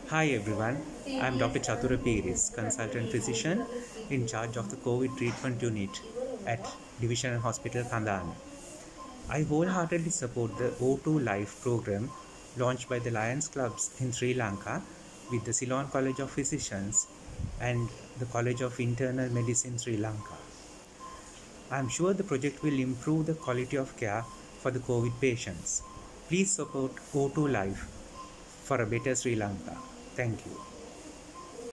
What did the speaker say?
Hi everyone, I am Dr. Chathura Peiris, consultant physician in charge of the COVID treatment unit at Division Hospital Kandana. I wholeheartedly support the O2 Life program launched by the Lions Clubs in Sri Lanka with the Ceylon College of Physicians and the College of Internal Medicine Sri Lanka. I am sure the project will improve the quality of care for the COVID patients. Please support O2 Life for a better Sri Lanka. Thank you.